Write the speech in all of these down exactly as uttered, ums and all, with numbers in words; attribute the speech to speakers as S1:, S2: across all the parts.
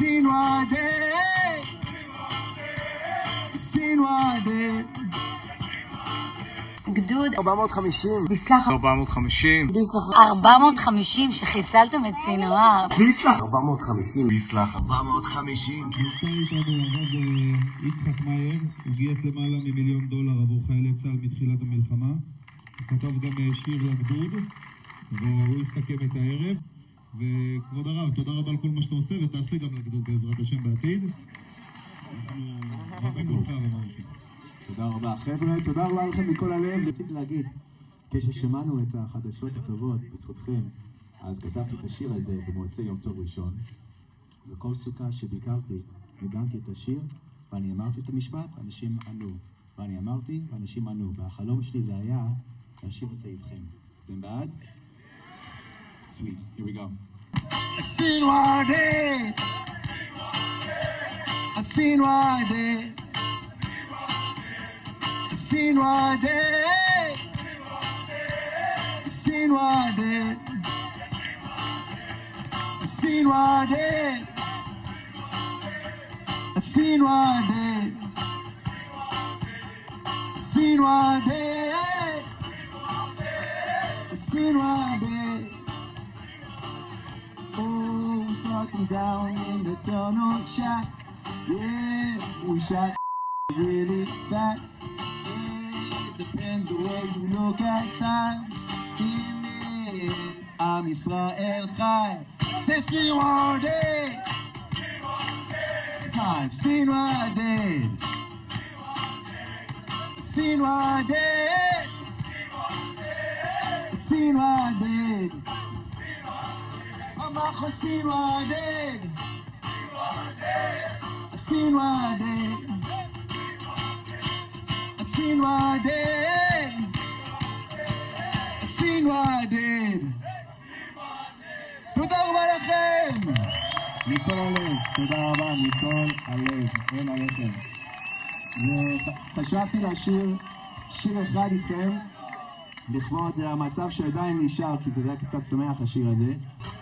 S1: עשינו הדרך, עשינו הדרך.
S2: גדוד
S3: ארבע מאות וחמישים.
S2: ביסלח
S4: ארבע מאות וחמישים.
S2: ארבע מאות וחמישים שחיסלתם את סינואר.
S3: ביסלח ארבע מאות וחמישים.
S4: ביסלח
S3: ארבע מאות וחמישים.
S5: נמצא איתנו הרב יצחק מאייר, הוא גייס למעלה ממיליון דולר עבור חיילי צה"ל מתחילת המלחמה. הוא כתב גם שיר לגדוד, והוא יסכם את הערב. וכבוד הרב, תודה רבה על כל מה שאתה עושה, ותעשה גם לגדוד בעזרת השם בעתיד. אנחנו אוהבים אותך וממשיכים.
S6: תודה רבה. חבר'ה, תודה רבה לכם מכל הלב. רציתי להגיד, כששמענו את החדשות הטובות בזכותכם, אז כתבתי את השיר הזה במוצאי יום טוב ראשון. בכל סוכה שביקרתי, ניגנתי את השיר, ואני אמרתי את המשפט, אנשים ענו. ואני אמרתי, ואנשים ענו. והחלום שלי זה היה להשאיר את זה איתכם. אתם בעד? Sweet. Here we go.
S1: עשינו הדרך, עשינו הדרך, עשינו הדרך, עשינו הדרך, עשינו הדרך, עשינו הדרך, עשינו הדרך, עשינו הדרך. Oh, walking down in the tunnel shot. Yeah, we shot really fast. Yeah, it depends the way you look at time. Yeah, עם ישראל חי. עשינו הדרך, עשינו הדרך, עשינו הדרך, עשינו הדרך. אנחנו עשינו הדרך, עשינו הדרך, עשינו הדרך, עשינו הדרך. תודה רבה לכם
S6: מכל הלב, תודה רבה מכל הלב, אין עליכם. וחשבתי להשאיר שיר אחד איתכם לכבוד המצב שעדיין נשאר, כי זה היה קצת שמח השיר הזה.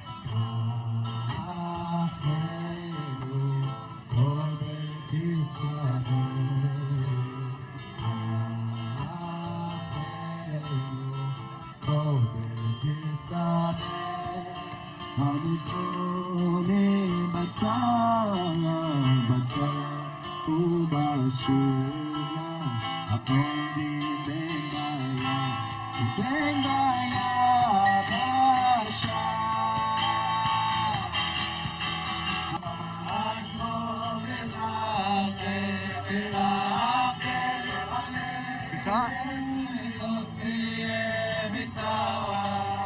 S6: המזרונים בצר, בצר ובשולה, עומדים בין בעיה, בין בעיה בשעה. אנחנו נלחם, נלחם,
S1: סליחה?
S6: יוציא מצרה.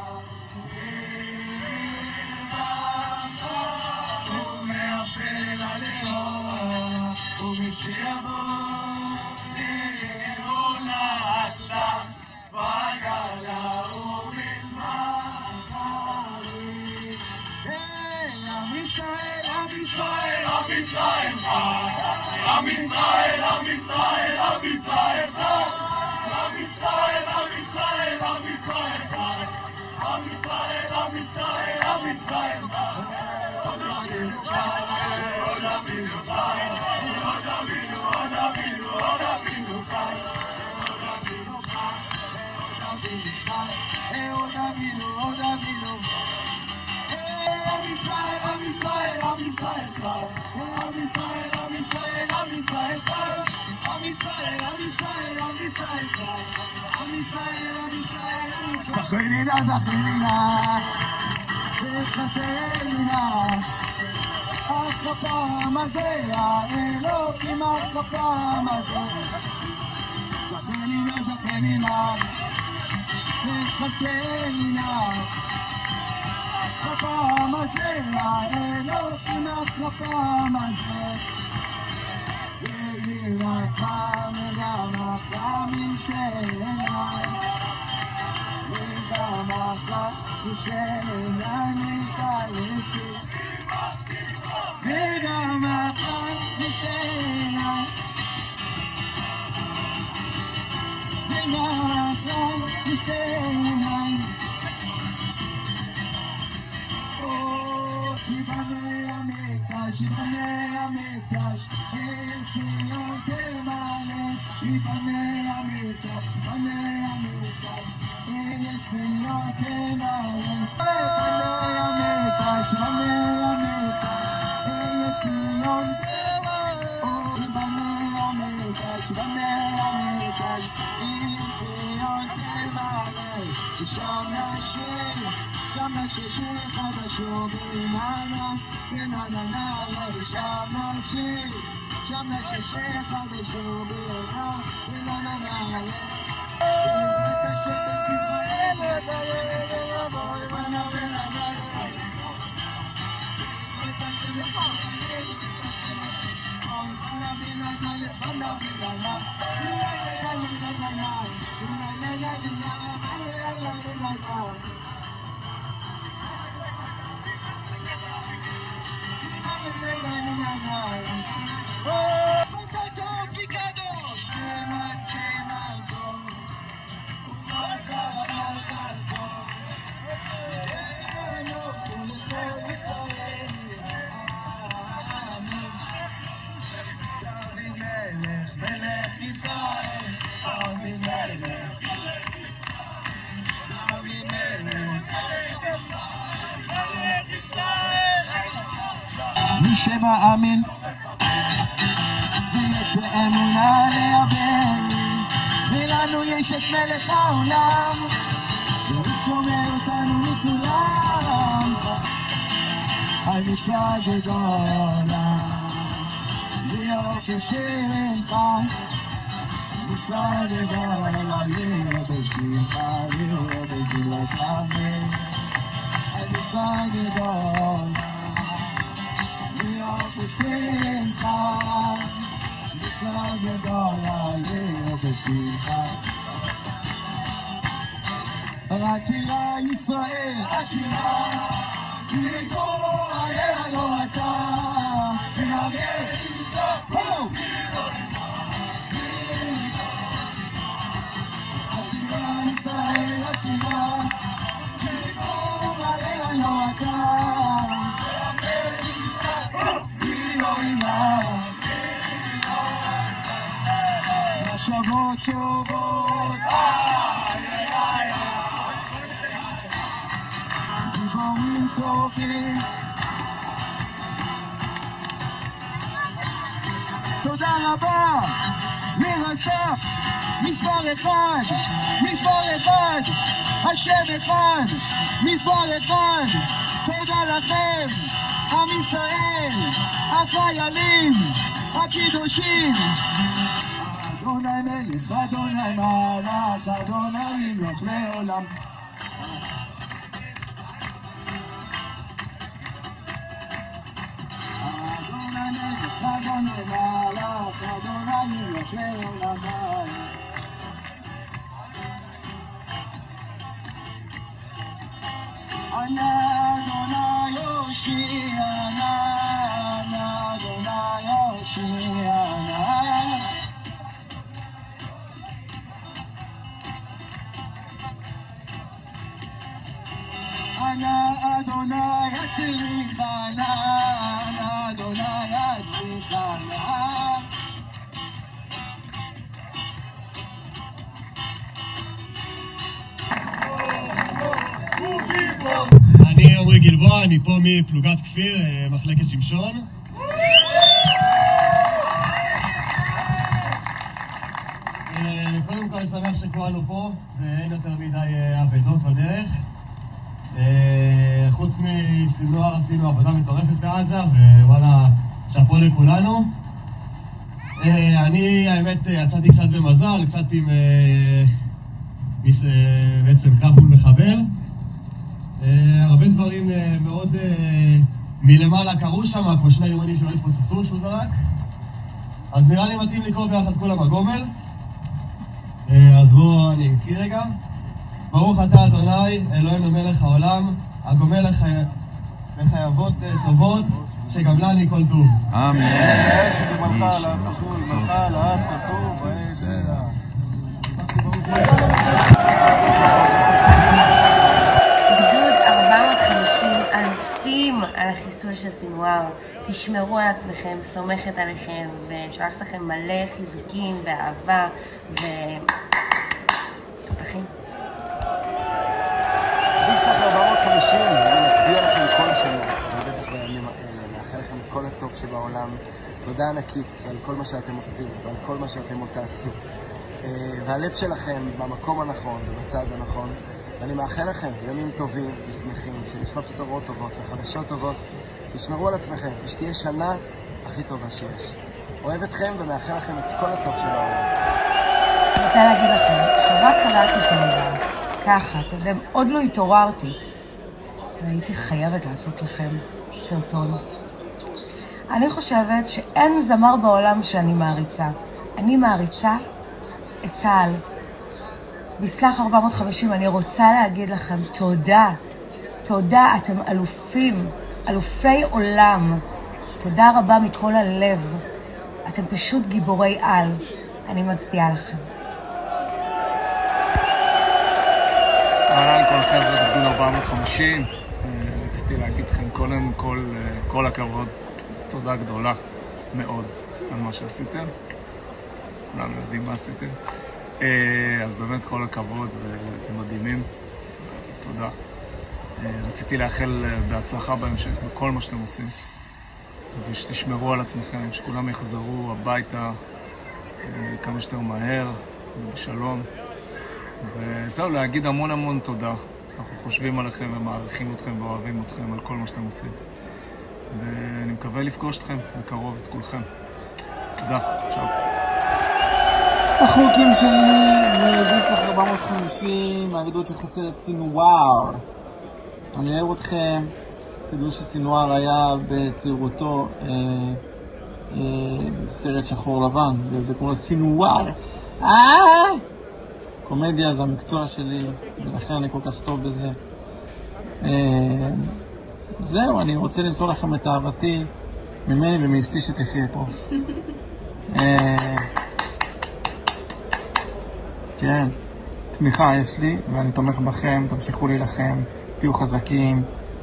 S1: עם ישראל, עם ישראל, עם ישראל חי. עם ישראל, עם ישראל, עם ישראל חי. עם ישראל, עם ישראל, עם ישראל חי. עוד אבינו חי, עוד אבינו חי. עוד אבינו, עוד אבינו, עוד אבינו חי. עוד אבינו חי, עוד אבינו חי. עוד אבינו, עוד אבינו. עם ישראל, עם ישראל, עם ישראל חי. עם ישראל, עם ישראל, עם ישראל חי. עם ישראל, עם ישראל, עם ישראל חי. עם ישראל, עם ישראל, עם ישראל. זכינה, זכינה, וחסרינה. אך הפעם הזה, האלוקים, אך הפעם הזה. זכינה, זכינה, וחסרינה. הפעם הזה, האלוקים, אך הפעם הזה. ויהי רחם וגם רחם ישתנה. וגם רחם ישתנה משתלסי. וגם רחם ישתנה. וגם רחם ישתנה. המקדש, יפנה המקדש, ציון תמלא, יפנה המקדש, יפנה המקדש, ציון תמלא, יפנה המקדש, יפנה המקדש, ציון שם נשיר, שם נשיר שיר חדשו בננה, בננה, שם נשיר, שם נשיר שיר חדשו בננה, בננה, את השם בשמחה אל הדייל, בוא בנה בננה, את השם בשמחה אל מי שמאמין באמונה לאבן, ולנו יש את מלך העולם, והוא שומר אותנו מכולם, על מצווה גדולה, להיות בשמחה, מצווה גדולה, להיות בשמחה, להיות בשמחה, על מצווה גדולה, בשמחה, מצווה גדולה, להיות בשמחה. עתירה ישראל, עתירה, לקרוא עליה לא אתה, ונגד בואו! עתירה ישראל, עתירה, לקרוא עליה לא אתה, מחשבות טובות, דיבורים טובים, תודה רבה, מרס"פ, מספר אחד, מספר אחד, השם אחד, מספר אחד, תודה לכם, עם ישראל, החיילים, הקדושים, אדוני מלך, אדוני מלך, אדוני ימלוך לעולם. אדוני מלך, אדוני מלך, אדוני ימלוך לעולם. אנא אדוני יושיענה, אנא אדוני יושיענה. אנא אדוני יצליחנה, אנא אדוני יצליחנה.
S4: אני עומרי גלבוע, אני פה מפלוגת כפיר, מחלקת שמשון. קודם כל אני שמח שכולנו פה ואין יותר מדי אבדות בדרך. חוץ מסינואר עשינו עבודה מטורפת בעזה, ווואלה, שאפו לכולנו. אני האמת יצאתי קצת במזל, קצת עם בעצם קרב מול מחבל. הרבה דברים מאוד מלמעלה קרו שם, כמו שני יומנים שלא התפוצצו שהוא זרק. אז נראה לי מתאים לקרוא ביחד כולם הגומל. אז בואו אני אקריא רגע. ברוך אתה אדוני, אלוהינו מלך העולם, הגומל לחייבות טובות, שגמלני כל טוב.
S7: אמן.
S8: שגמלך עליו נטול, גמלך עליו כתוב בסדר.
S2: גדוד ארבע מאות וחמישים אלף
S7: אלופים על החיסול של סינואר. תשמרו על עצמכם, סומכת עליכם, ושולחת לכם מלא חיזוקים ואהבה ופתחים.
S3: ביסלח ארבע מאות וחמישים, אני מצביע לכם כל השנה, ובטח בימים האלה, מאחל לכם את כל הטוב שבעולם. תודה ענקית על כל מה שאתם עושים ועל כל מה שאתם עוד תעשו. והלב שלכם במקום הנכון ובצד הנכון. ואני מאחל לכם ימים טובים ושמחים, שנשמע בשורות טובות וחדשות טובות. תשמרו על עצמכם, ושתהיה שנה הכי טובה שיש. אוהב אתכם ומאחל לכם את כל הטוב של העולם.
S9: אני רוצה להגיד לכם, שרק קראתי את המדע, ככה, אתם יודעים, עוד לא התעוררתי. והייתי חייבת לעשות לכם סרטון. אני חושבת שאין זמר בעולם שאני מעריצה. אני מעריצה את צה"ל. ביסלח ארבע מאות וחמישים, אני רוצה להגיד לכם תודה. תודה, אתם אלופים, אלופי עולם. תודה רבה מכל הלב. אתם פשוט גיבורי על. אני מצדיעה לכם.
S10: אהלן, כל חבר'ה בגדוד ארבע מאות וחמישים. רציתי להגיד לכם קודם כל, כל הכבוד. תודה גדולה מאוד על מה שעשיתם. כולנו יודעים מה עשיתם. אז באמת כל הכבוד ואתם מדהימים. תודה. רציתי לאחל בהצלחה בהמשך בכל מה שאתם עושים. ושתשמרו על עצמכם, שכולם יחזרו הביתה כמה שיותר מהר ובשלום. וזהו, להגיד המון המון תודה. אנחנו חושבים עליכם ומעריכים אתכם ואוהבים אתכם על כל מה שאתם עושים. ואני מקווה לפגוש אתכם בקרוב את כולכם. תודה, צ'או.
S11: החוקים שלי ביסלח ארבע מאות וחמישים, מהגדוד שחסר את סינואר. אני אוהב אתכם, תדעו שסינואר היה בצעירותו אה, אה, סרט שחור לבן, וזה קורא סינואר. אה! קומדיה זה המקצוע שלי, ולכן אני כל כך טוב בזה. אה, זהו, אני רוצה למסור לכם את אהבתי ממני ומאשתי שתחיה פה. אה, כן, תמיכה יש לי, ואני תומך בכם, תמשיכו להילחם, תהיו חזקים,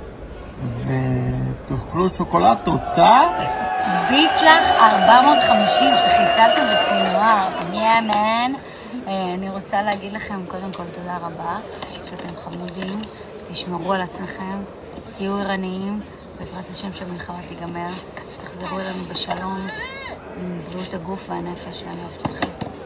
S11: ותאכלו שוקולד, תודה.
S2: ביסלח ארבע מאות וחמישים שחיסלתם את סינואר, יא מן. אני רוצה להגיד לכם קודם כל תודה רבה, שאתם חמודים, תשמרו על עצמכם, תהיו ערניים, בעזרת השם שהמלחמה תיגמר, שתחזרו אלינו בשלום, עם בריאות הגוף והנפש, ואני אוהבת אתכם.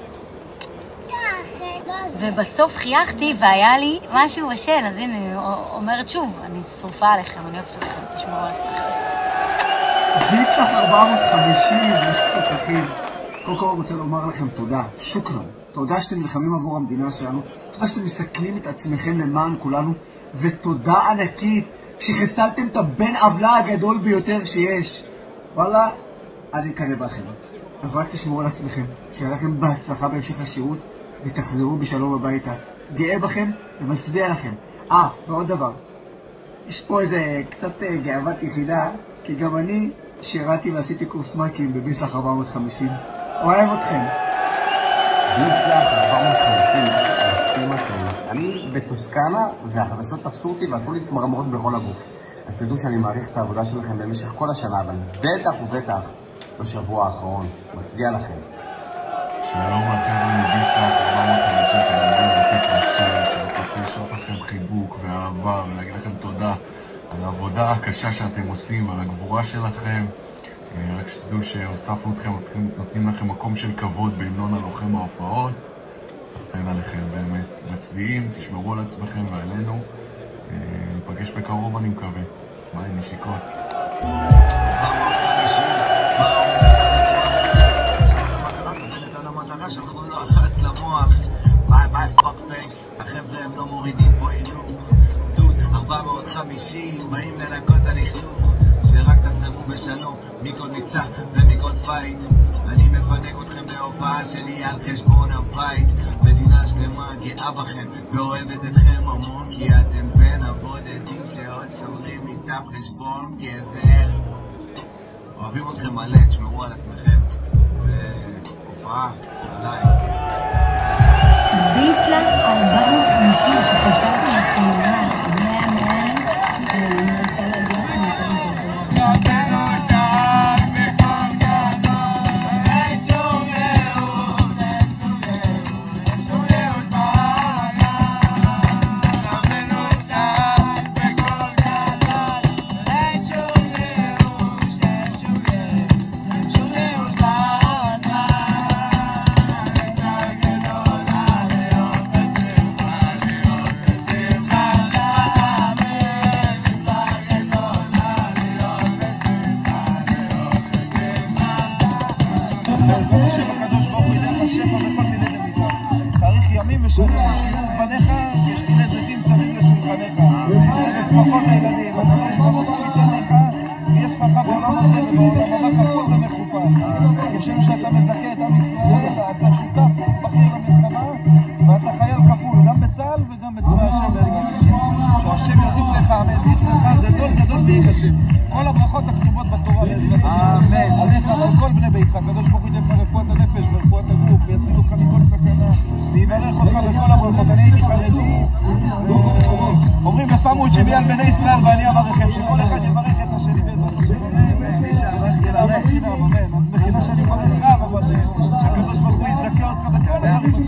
S2: ובסוף חייכתי והיה לי משהו בשל, אז הנה, אני אומרת שוב, אני שרופה עליכם, אני אוהבת אתכם, תשמרו על עצמכם.
S12: ביסלח ארבע מאות וחמישים, תותחים. קודם כל רוצה לומר לכם תודה, שוקרן. תודה שאתם נלחמים עבור המדינה שלנו, תודה שאתם מסכלים את עצמכם למען כולנו, ותודה ענקית שחיסלתם את הבן עוולה הגדול ביותר שיש. וואלה, אני מקנא בכם. אז רק תשמרו על עצמכם, שיהיה לכם בהצלחה בהמשך השירות, ותחזרו בשלום הביתה. גאה בכם ומצדיע לכם. אה, ועוד דבר. יש פה איזה קצת גאוות יחידה, כי גם אני שירתי ועשיתי קורס מ"כים בביסלח ארבע מאות וחמישים. אוהב אתכם.
S3: ביסלח ארבע מאות וחמישים, עושים אתם. אני בטוסקנה, והחדשות תפסו אותי ועשו לי צמרמורות בכל הגוף. אז תדעו שאני מעריך את העבודה שלכם במשך כל השנה, אבל בטח ובטח בשבוע האחרון. מצדיע לכם.
S13: שלום לכם מביסלח ארבע מאות וחמישים, כמובן לתת לשיר, שאני רוצה לשלוח לכם חיבוק ואהבה ולהגיד לכם תודה על העבודה הקשה שאתם עושים, על הגבורה שלכם. רק שתדעו שהוספנו אתכם, נותנים לכם מקום של כבוד בהמנון הלוחם ההופעות. סחטיין עליכם באמת, מצדיעים, תשמרו על עצמכם ועלינו. ניפגש בקרוב אני מקווה. ביי נשיקות.
S14: ביי ביי פאק פייס, החבר'ה הם לא מורידים פה אילוק. גדוד ארבע מאות וחמישים, באים לנקות הלכלוך, שרק תחזרו בשלום מכל מבצע ומכל פייט. אני מפנק אתכם בהופעה שלי על חשבון הבית. מדינה שלמה גאה בכם ואוהבת אתכם המון, כי אתם בין הבודדים שעוד שומרים איתם חשבון גבר. אוהבים אתכם מלא, תשמרו על עצמכם. והופעה, עליי.
S9: ביסלח ארבע מאות וחמישים שחיסלתם את סינואר, יא מן. אני רוצה להגיד לכם
S15: בעזרת השם הקדוש ברוך הוא ייתן לך שפע בכל מיני דמידה. תאריך ימים ושנים, שיהיו בניך כשתילי זיתים סביב לשולחניך, ושמחות הילדים. הקדוש ברוך הוא ייתן לך ויהיה שכחה בעולם הזה ובעולם הבא כפול ומכופל. כשם שאתה מזכה את עם ישראל, אתה שותף בכיר למלחמה ואתה חייל כפול, גם בצה"ל וגם בצבא השם בעזרת השם. שהשם יוסיף לך אמן וישמחה גדול גדול ויגשם. כל הברכות הכתובות בתורה בעזרת השם. אמן. עליך ועל כל בני ביתך. הקדוש ברוך הוא ייתן לך רפואת הנפש ורפואת הגוף ויציל אותך מכל סכנה ויברך אותך בכל הברכות. אני הייתי חרדי, אומרים ושמו את שמי על בני ישראל ואני אברכם, שכל אחד יברך את השני בעזרת השם. אז מכינה שאני מברך רב, אבל שהקדוש ברוך הוא יזכה אותך בכל הדברים.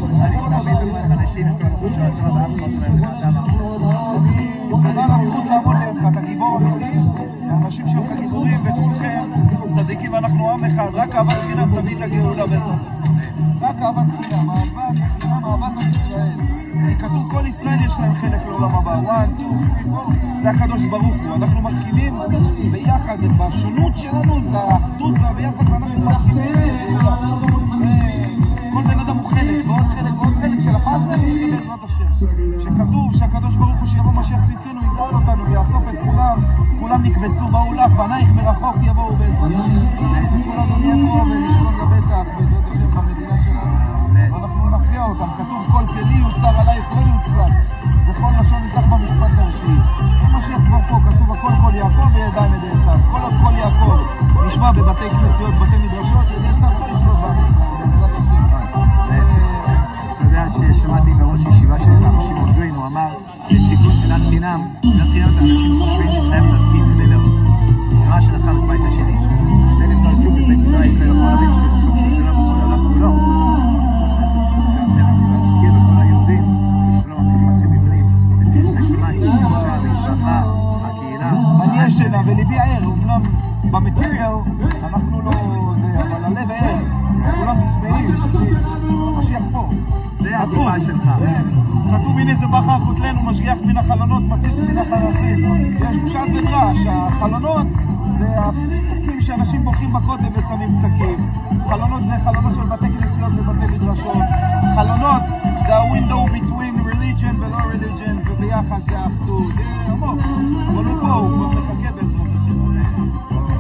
S15: תודה על הזכות לעמוד לידך, אתה גיבור אמיתי, האנשים שלך גיבורים וכולכם צדיקים ואנחנו עם אחד, רק אהבת חינם תביא את הגאולה בעזרת. רק אהבת חינם, אהבת חינם, אהבת עם ישראל. כתוב כל ישראל יש להם חלק לעולם הבא, וואן, טוב, טוב, זה הקדוש ברוך הוא, אנחנו מרכיבים ביחד, בשונות שלנו זה האחדות והביחד ואנחנו מרכיבים כל בן אדם הוא חלק, ועוד חלק, ועוד חלק של הפאזל, זה בעזרת השם. שכתוב שהקדוש ברוך הוא שיבוא משיח צדקנו, יגאל אותנו ויאסוף את כולם, כולם נקבצו באולף, בנייך מרחוק יבואו בעזרת השם. כולנו נהיה פה ונשכון לבטח בעזרת השם במדינה שלנו. ואנחנו נכריע אותם, כתוב כל פני יוצר עלייך לא יוצלק, וכל לשון ניקח במשפט הרשעי. המשיח כבר פה, כתוב הכל כל יעקב וידיים ידי עשיו. כל עוד כל יעקב נשמע בבתי כנסיות, בתי מדרשות, ידי עשיו לא ישלוט בעם ישראל, בעזרת השם.
S6: אתה יודע ששמעתי בראש ישיבה של שמעון גרין, הוא אמר שיש תיקון שנאת חינם. שנאת חינם זה אנשים חושבים שחייב להסכים כדי לראות. נראה שלך בבית השני. כדי לבנות שוב בבית ישראל, כדי לכל אביב שחושבים שלא בכל העולם כולו. צריך לעשות שנאת חינם, זה להסכים לכל היהודים, לשלום, לחמתכם בפנים, ותהיה לשמיים, שמשה, וישרחה, הקהילה.
S15: אני ישנה וליבי ער, אמנם במטריאל אנחנו לא זה, אבל הלב ער. כולם מסמאים, משיח פה.
S6: זה הטיפה שלך.
S15: כתוב הנה זה בחר כותלנו, משגיח מן החלונות, מציץ מן החרכים. יש פשט ודרש, החלונות זה הפתקים שאנשים בוכים בכותל ושמים פתקים. חלונות זה חלונות של בתי כנסיות ובתי מדרשות. חלונות זה ה-window between religion ולא religion, וביחד זה האחדות. זה עמוק, אבל הוא פה, הוא כבר מחכה בעזרת השם.